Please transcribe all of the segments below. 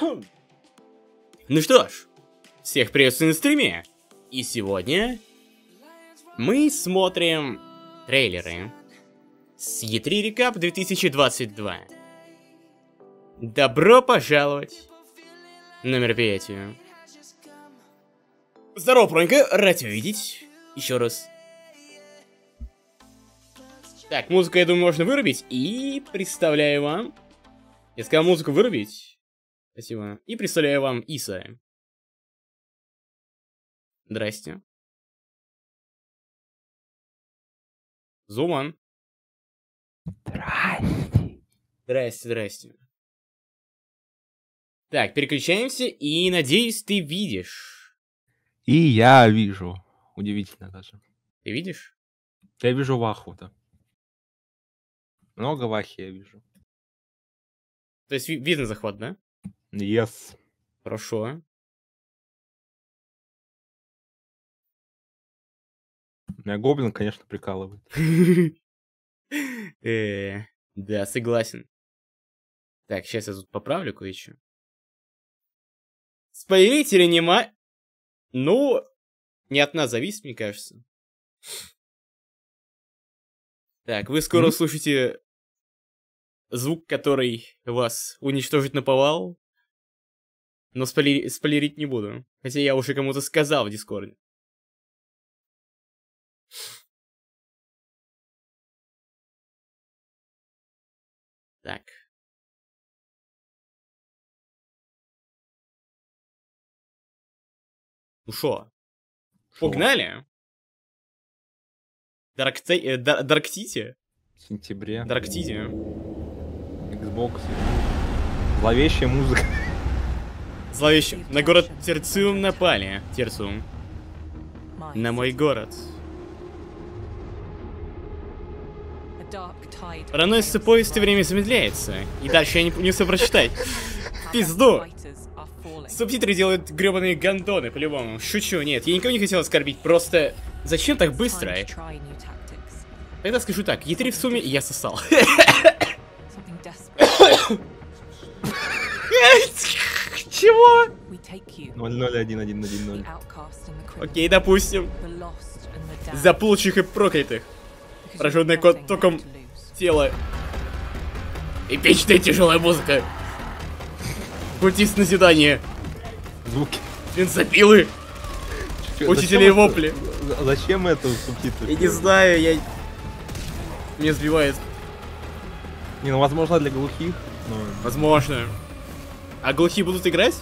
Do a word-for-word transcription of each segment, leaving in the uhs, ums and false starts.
Ну что ж, всех приветствую на стриме. И сегодня мы смотрим трейлеры с и три Recap две тысячи двадцать два. Добро пожаловать на мероприятие. Здорово, Пронька, рад тебя видеть. Еще раз. Так, музыку, я думаю, можно вырубить. И представляю вам... Я сказал музыку вырубить. Спасибо. И представляю вам Иса. Здрасте. Зуман. Здрасте. Здрасте, здрасте. Так, переключаемся, и надеюсь, ты видишь. И я вижу. Удивительно даже. Ты видишь? Я вижу Ваху, да. Много Вахи я вижу. То есть ви- видно захват, да? Yes. Хорошо. Меня Гоблин, конечно, прикалывает. Э, Да, согласен. Так, сейчас я тут поправлю кое-что. Спойлерить или не ма... Ну, не от нас зависит, мне кажется. Так, вы скоро Мгм. услышите звук, который вас уничтожит наповал. Но спойлери- спойлерить не буду. Хотя я уже кому-то сказал в Дискорде. Так. Ну шо, Шо? погнали? Даркте... э, Дар- Дарктите? В сентябре. Дарктите. Xbox. Зловещая музыка. Зловеще. На город Терциум напали. Терциум. На мой город. Проносится поезд, и время замедляется. И дальше я не, не успел прочитать. Пизду. Субтитры делают гребаные гандоны, по-любому. Шучу, нет, я никого не хотел оскорбить, просто... Зачем так быстро? Тогда скажу так, и три в сумме, и я сосал. Чего? ноль ноль один один один ноль. Окей, допустим. Заплутчих и проклятых. Пораженное кот током тело. Эпичная тяжелая музыка. Культист назидание. Звуки. Бензопилы. Чё, Учителей зачем вопли. это- за- Зачем это субтитры? Я не знаю, я... Меня сбивает. Не, ну возможно для глухих, но... Возможно. А глухие будут играть?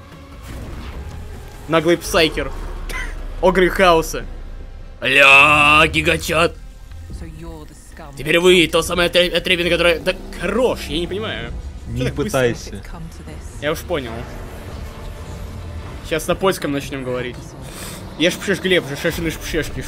Наглый псайкер. Огры хаоса. Аля, гигачат. Теперь вы, то самое отре- отребино, которое... Да хорош, я не понимаю. Не так быстро? пытайся. Я уж понял. Сейчас на польском начнем говорить. Я ж пшеш Глеб, же шашины пшешкиш.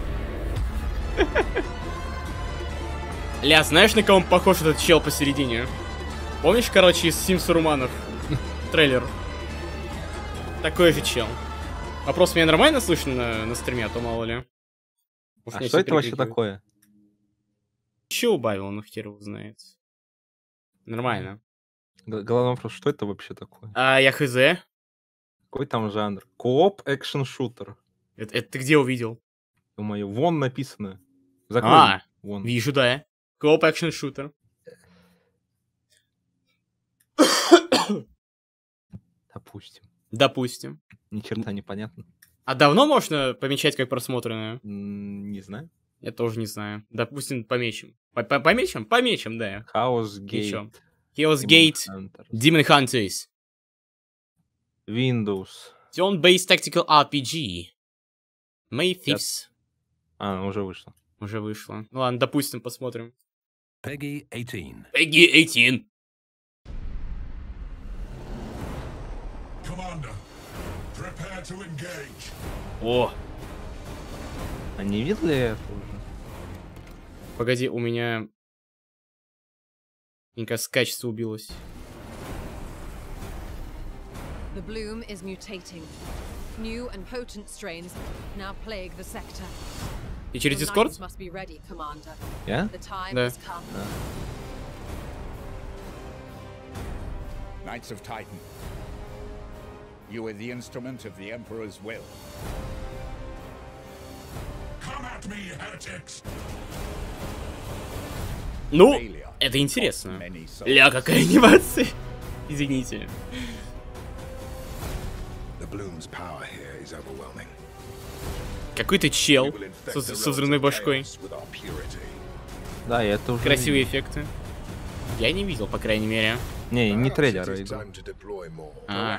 Ля, знаешь, на кого он похож этот чел посередине? Помнишь, короче, из Сим Суруманов? Трейлер. Такой же чел. Вопрос, меня нормально слышно на, на стриме, а то мало ли. Может, А меня что все это вообще перекрикивают. такое? Че убавил, ну хер его знает. Нормально. Г- Главный вопрос, что это вообще такое? А я хз. Это, Какой там жанр? Кооп экшен шутер. это ты где увидел? Думаю, вон написано. Закрой. А, Вон. вижу, да. Кооп экшн шутер. Допустим. Допустим. Ни черта не понятно. А давно можно помечать как просмотренную? М, Не знаю. Я тоже не знаю. Допустим, помечем. По- по- Помечем? Помечем, да. Chaos Ничего. Gate. Chaos Demon Gate, Hunters, Demon Hunters. Windows. Turn-based tactical ар пи джи. May Thieves. А, ну, уже вышло. Уже вышло. Ну ладно, допустим, посмотрим. Peggy eighteen. Peggy восемнадцать. Commander, prepare to engage. О, А не видели это уже? погоди, у меня... Мне кажется, качество убилось. The bloom is mutating. New and potent strains now plague the sector. И через Your Discord? knights must be ready, Commander. Я? The time Да. has come. Knights of Titan, You are the instrument of the Emperor's will. Come at me, heretics! Ну, это интересно. Ля, какая анимация. Извините. Какой-то чел со, со взрывной башкой. Да, это уже... Красивые эффекты. Я не видел, по крайней мере. Не, не трейлер, а игру. А.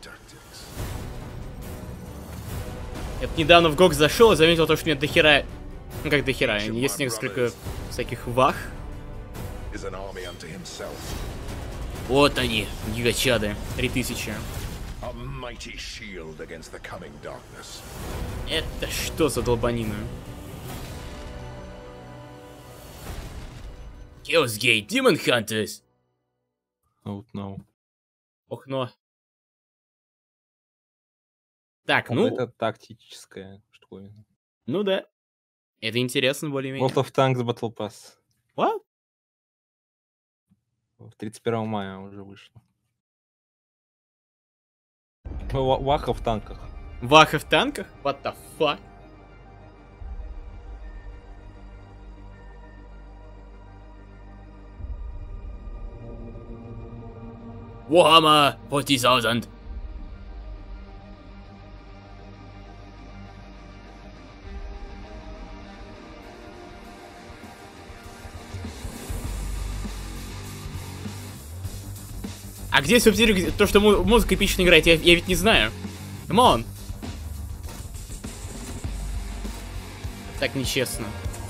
Это недавно в гог зашел и заметил то, что у меня дохера... Ну как дохера, есть несколько всяких вах. Вот они, гигачады. Три тысячи. Это что за долбанина? Chaos Gate Demon Hunters. Oh, no. Ох, но. Так, О, ну... Это тактическая штуковина. Ну да. Это интересно более-менее. World of Tanks Battle Pass. What? тридцать первого мая уже вышло. Ваха в танках. Ваха в танках? What the fuck? Warhammer forty thousand. А где, собственно, то, что му музыка эпично играет, я, я ведь не знаю. Come on. Так нечестно.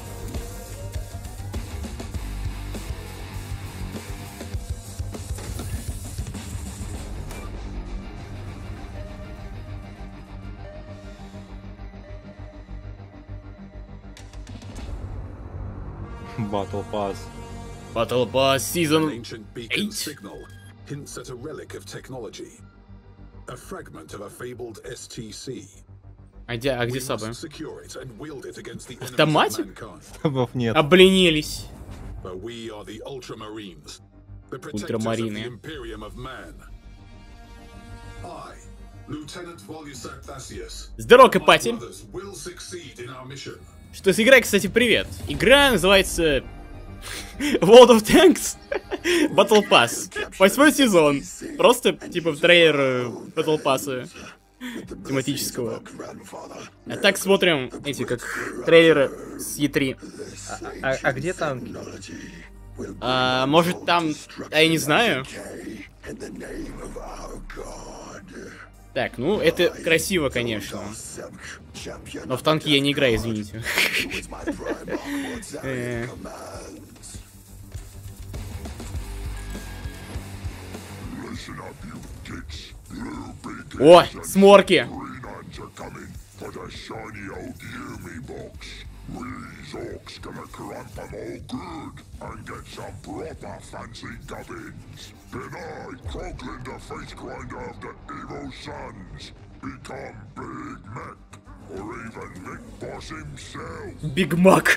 Battle Pass. Battle Pass Season eight. Hints at a relic of technology. A fragment of a fabled эс ти си. А где, а где сабы? Автоматик? Сабов нет. Обленились. Ультрамарины. Здорово, Капати. Что с игрой, кстати, привет. Игра называется World of Tanks Battle Pass. Восьмой сезон. Просто, типа, трейлер Battle Pass тематического. А так смотрим эти, как трейлеры с и три. А, а, а где танки? А, может там... А я не знаю. Так, ну, это красиво, конечно. Но в танки я не играю, извините. О, сморки! Биг Мак.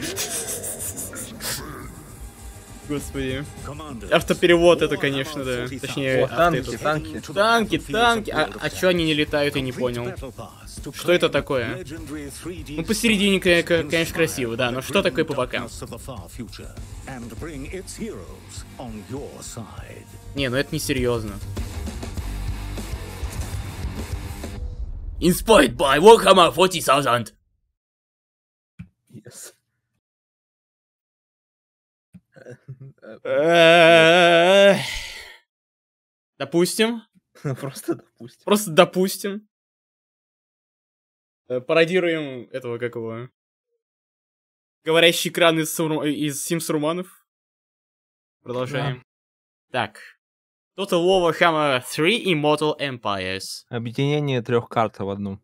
Господи. Автоперевод это, конечно, да. Точнее, О, танки, танки. Танки, танки. А, а чё они не летают, я не понял. Что это такое? Ну, посередине, конечно, красиво, да, но что такое по бокам? Не, ну это не серьезно. Inspired by Warhammer forty thousand. Yes. Допустим. Просто допустим. Просто допустим. Пародируем этого, как его... Говорящий экран из, из Sims Руманов. Продолжаем. Да. Так. Total War Warhammer три Immortal Empires. Объединение трех карт в одну.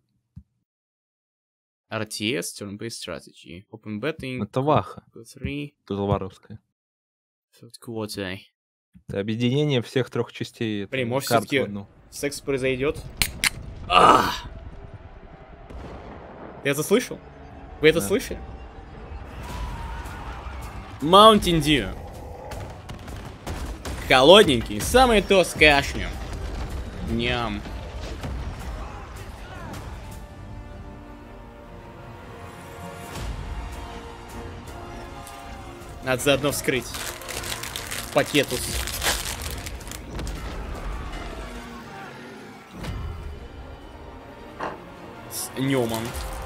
ар ти эс, Turn-Based Strategy. Open Betting. Это Ваха. три. Тузлваровская. Quarter. Это объединение всех трех частей. Блин, может все-таки секс произойдет? А! Ты это слышал? Вы это да. слышали? Mountain Dew. Холодненький, самый то с кашнем. Ням. Надо заодно вскрыть. Пакетус. С Ньюман.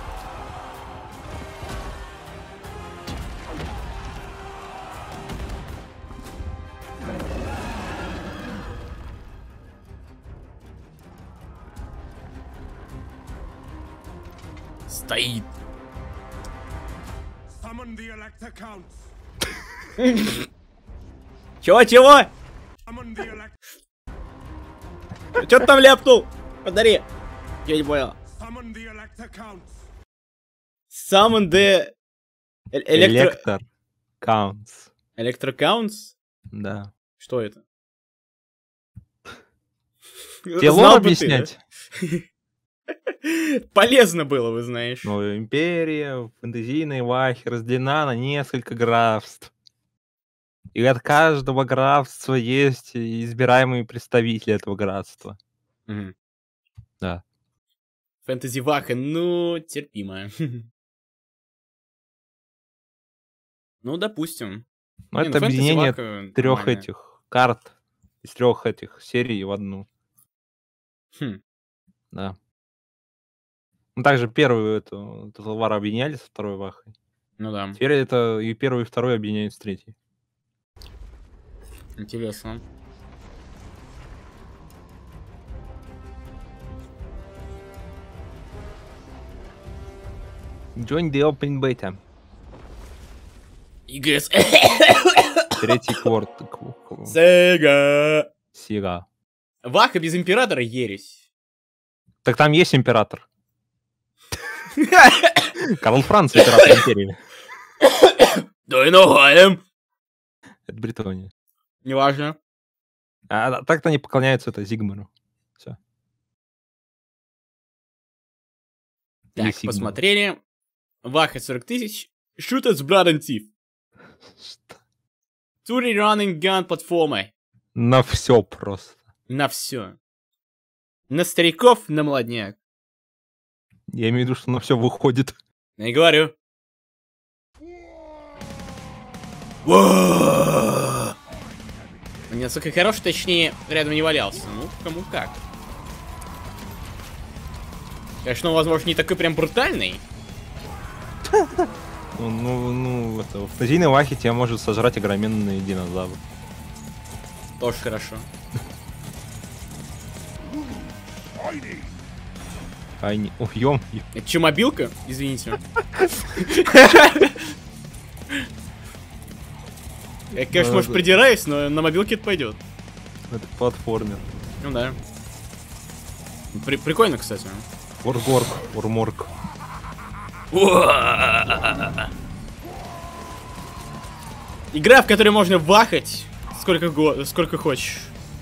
Стоит. Чего, чего? Чё ты там ляпнул? Подари. Я не понял. Summon the... Электро... Электор counts. Электрокаунтс? Да. Что это? Тебе Знал лор бы ты, объяснять? да? Полезно было, вы знаешь. Ну, империя, фэнтезийная вахи разделена на несколько графств. И от каждого графства есть избираемые представители этого графства. Мгм. Да. Фэнтези Ваха, ну, терпимо. Ну, допустим. Ну, Не, это ну, Fantasy объединение Ваха трех нормально. этих карт из трех этих серий в одну. Хм. Да. Ну, также первую эту Тоталвар объединяли со второй Вахой. Ну да, Теперь это и первый, и второй объединяют с третьей. интересно. Join the Open Beta. ИГС. Третий кворт. Сега. Сига. Ваха без императора ересь. Так там есть император. Карл Франц, император империи. Да и ногаем. Это Бретония. Неважно. А так-то они поклоняются это Зигмару. Все. Так, посмотрели. Ваха сорок тысяч. Shooters Blood and Thief. Тури Running Gun платформой. На все просто. На все. На стариков, на молодняк. Я имею в виду, что на все выходит. Я и говорю. Он не настолько хорош, точнее, рядом не валялся. Ну, кому как. Конечно, он, возможно, не такой прям брутальный. Ну, ну, ну это, в фэнтезийной вахе тебя может сожрать огроменный динозавр. Тоже хорошо. Ай, не... Ох, ё Это че, мобилка? Извините. Я, конечно, может, придираюсь, но на мобилке это пойдет. Это платформер. Ну да. При прикольно, кстати. Оргорг, Орморг. Игра, в которой можно вахать сколько, го сколько хочешь.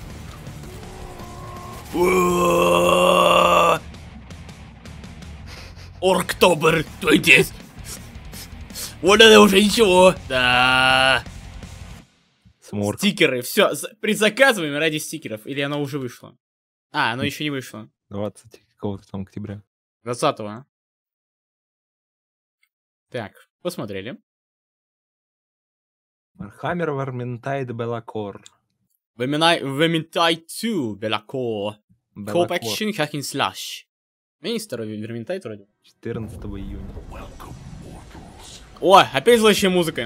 Орктобер двадцать. Вот это уже ничего. Да. Сморк. Стикеры. Все, предзаказываем ради стикеров. Или оно уже вышло? А, оно еще не вышло. двадцатого какого-то там октября. двадцатого. Так, посмотрели. Warhammer Vermintide Be'lakor. Vermintide два Be'lakor. Coop Action Hack and Slash. Есть второй Vermintide вроде. четырнадцатого июня. О, опять зловещая музыка.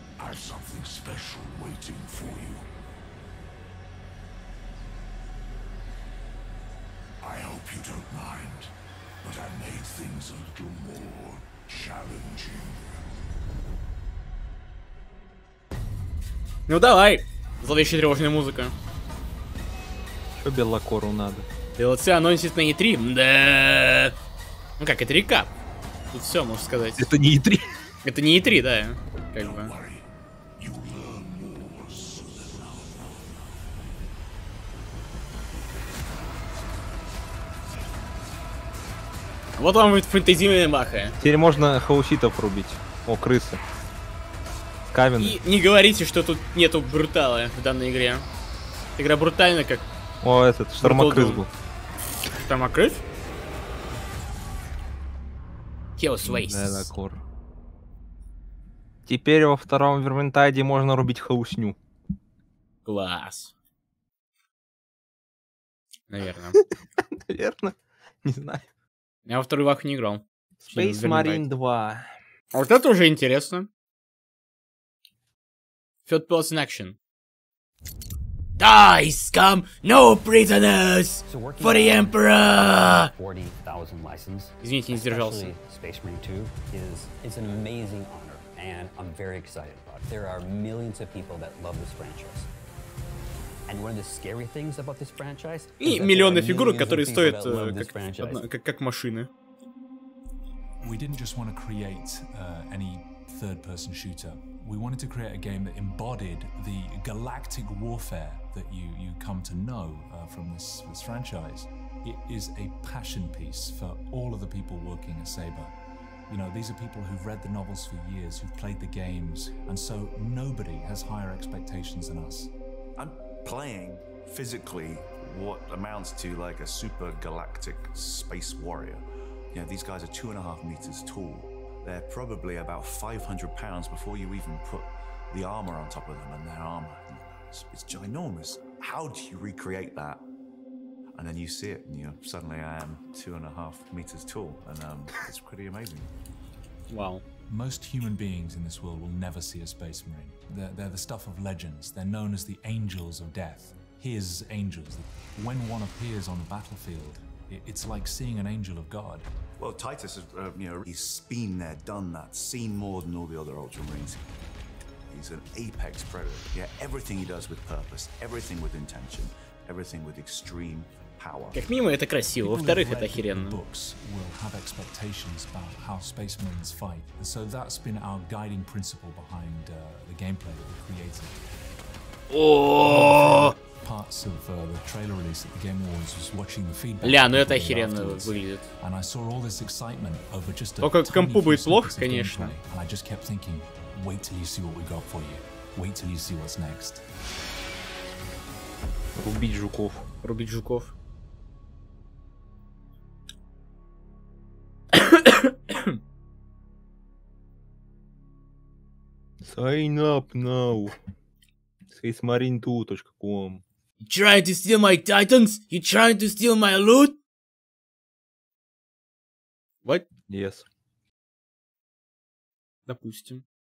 Ну давай, зловещая тревожная музыка. Что Беллакору надо? ди эл си анонсит на и три. Да. Ну как, это рекап. Тут все, можно сказать. Это не и три. Это не и три, да. Как бы. Вот вам будет фэнтезийная маха. Теперь можно хауситов рубить. О, крысы. Каменный. И не говорите, что тут нету брутала в данной игре. Игра брутальна, как... О, этот, штормокрыс был. Штормокрыс? Hell's Waste. Беллакор. Теперь во втором Верминтайде можно рубить хаусню. Класс. Наверное. Наверное. Не знаю. Я во второй вах не играл. Space Marine два. А вот это уже интересно. Third person action. Die, scum! No prisoners! For the Emperor! forty thousand license. Извините, не сдержался. Space Marine two is it's an amazing honor, and I'm very excited about it. There are millions of people that love this franchise. And one of the scary things about this franchise И миллионы фигурок, которые стоят э, как, одна, как, как машины. We didn't just want to create uh, any third-person shooter. We wanted to create a game that embodied the galactic warfare that you, you come to know uh, from this, this franchise. It is a passion piece for all of the people working at Saber. You know, these are people who've read the novels for years, who've played the games, and so nobody has higher expectations than us. I'm playing physically what amounts to like a super galactic space warrior. You know, these guys are two and a half meters tall. They're probably about five hundred pounds before you even put the armor on top of them, and their armor, it's, it's ginormous. How do you recreate that? And then you see it, and you know, suddenly I am two and a half meters tall, and um, it's pretty amazing. Wow. Most human beings in this world will never see a Space Marine. They're, they're the stuff of legends. They're known as the Angels of Death. His angels. When one appears on the battlefield, it, it's like seeing an angel of God. Well, Titus, uh, you know, he's been there, done that, seen more than all the other Ultramarines. He's an apex predator. Yeah, everything he does with purpose, everything with intention, everything with extreme power. Как минимум это красиво, во-вторых, это охеренно. Books will have expectations about how Space Marines fight, and so that's been our guiding principle behind uh, the gameplay that we created. Oh! Parts of uh, the trailer release at the Game Awards was watching the feedback. Ля, ну это охеренно выглядит. And I saw all this excitement over just a Только компу будет плохо, конечно. And I just kept thinking, wait till you see what we got for you. Wait till you see what's next. Рубить жуков. Рубить жуков. Sign up now. space marine two dot com. You trying to steal my titans? You trying to steal my loot? What? Yes. Допустим.